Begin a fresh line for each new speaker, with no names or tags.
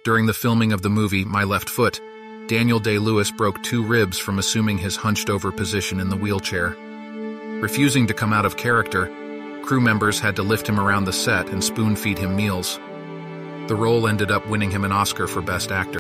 During the filming of the movie My Left Foot, Daniel Day-Lewis broke 2 ribs from assuming his hunched-over position in the wheelchair. Refusing to come out of character, crew members had to lift him around the set and spoon-feed him meals. The role ended up winning him an Oscar for Best Actor.